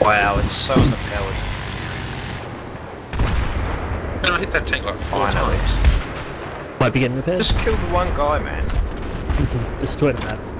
Wow, it's so underpowered. Man, I hit that tank like 4 Finally. times. Might be getting repaired. Just kill the one guy, man. Destroy the map.